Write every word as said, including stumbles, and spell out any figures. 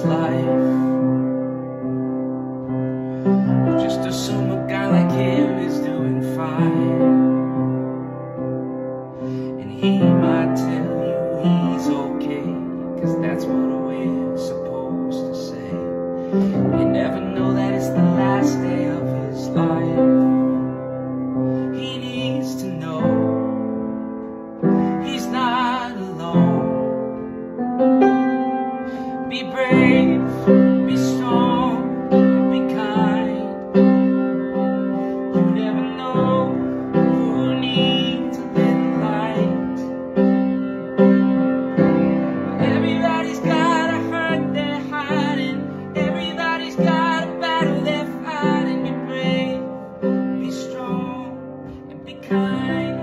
his life. You just assume a guy like him is doing fine, and he might tell you he's okay, cause that's what we're supposed to say. You never know that it's the last day of his life. He needs to know he's not alone. Be brave, be strong, and be kind. You never know who needs a little light. Everybody's got a hurt they're hiding. Everybody's got a battle they're fighting. Be brave, be strong, and be kind.